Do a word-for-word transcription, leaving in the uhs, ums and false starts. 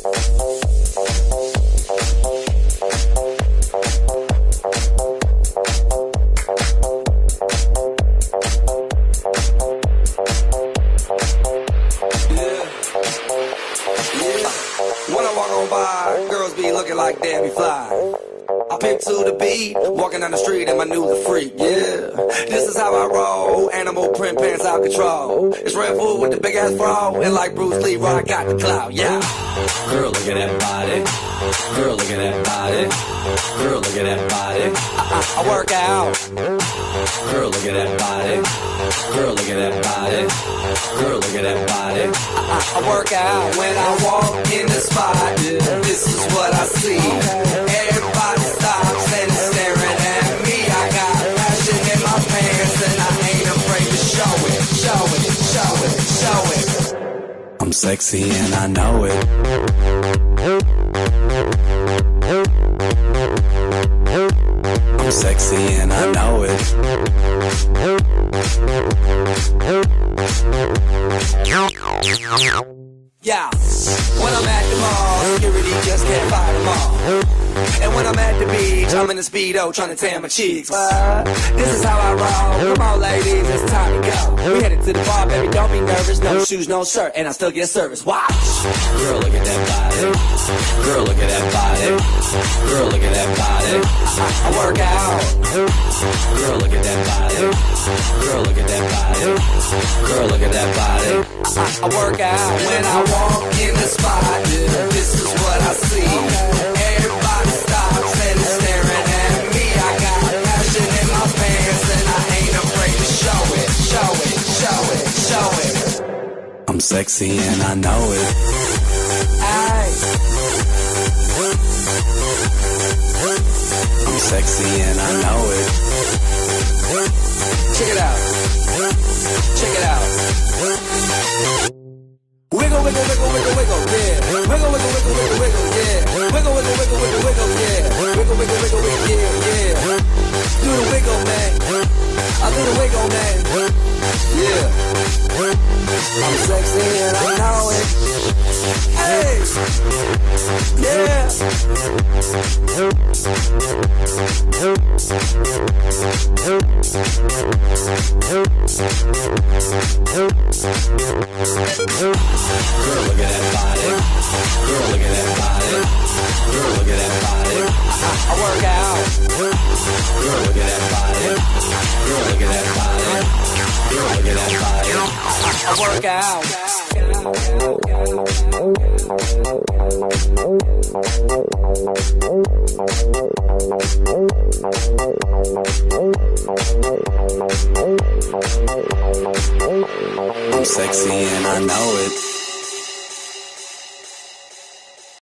Like Debbie Fly. I pick to the beat, walking down the street and my new the freak, yeah. This is how I roll, animal print pants out control. It's Red Bull with the big ass bra, and like Bruce Lee, I got the clout, yeah. Girl, look at that body. Girl, look at that body. Girl, look at that body. I, I, I work out. Girl, look at that body. Girl, look at that body. Girl, look at that body. I, I, I work out when I walk in the spot. This is what I see. Everybody stops and is staring at me. I got passion in my pants and I ain't afraid to show it, show it, show it, show it. I'm sexy and I know it. I'm sexy and I know it. Yeah, when I'm at the mall, security just can't fight them all. And when I'm at the beach, I'm in a Speedo trying to tan my cheeks. But this is how I roll. Come on, ladies, it's time to go. We headed to the bar, baby, don't be nervous. No shoes, no shirt, and I still get service. Watch. Girl, look at that body. Girl, look at that body. Girl, look at that body. I, I work out. Girl, look at that body. Girl, look at that body. Girl, look at that body. I, I work out when I walk in the spot. This is what I see. Everybody stops and is staring at me. I got passion in my pants and I ain't afraid to show it, show it, show it, show it. I'm sexy and I know it. Aye. I'm sexy and I know it. Check it out. Check it out. Wiggle, wiggle, wiggle, wiggle, wiggle, yeah. Wiggle, wiggle, wiggle, wiggle, wiggle, yeah. Wiggle, wiggle, wiggle, wiggle, wiggle, yeah. Wiggle, wiggle, wiggle, wiggle, yeah, yeah. Do the wiggle, man. I do the wiggle, man. Yeah. I'm sexy and I know it. Hey. Yeah. Girl, look at that body. Girl, look at that body. Girl, look at that body. I, I work out. Girl, look at that body. Girl, look at that body. Girl, look at that body. I, I work out. I'm sexy and I know it.